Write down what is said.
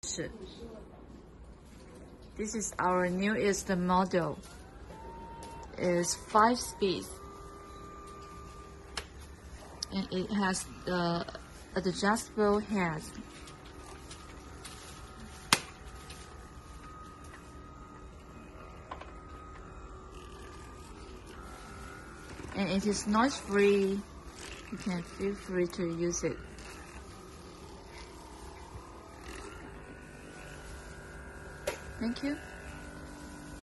This is our newest model. It's 5 speeds, and it has the adjustable head. And it is noise free. You can feel free to use it. Thank you.